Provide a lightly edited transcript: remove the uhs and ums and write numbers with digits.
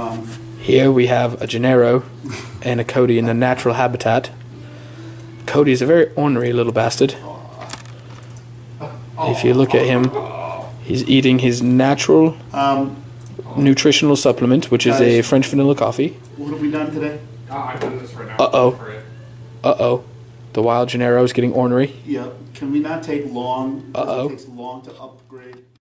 Here we have a Jannaro and a Cody in the natural habitat. Cody is a very ornery little bastard. If you look at him, he's eating his natural nutritional supplement, which is a French vanilla coffee. What have we done today? I'm doing this right now. Uh-oh. The wild Jannaro is getting ornery. Yeah. Can we not take long? Uh-oh. It takes long to upgrade.